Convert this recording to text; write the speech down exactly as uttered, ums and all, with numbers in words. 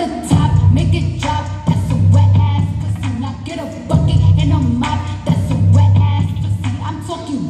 the top, make it drop. That's a wet ass pussy. Now get a bucket and a mop. That's a wet ass pussy. I'm talking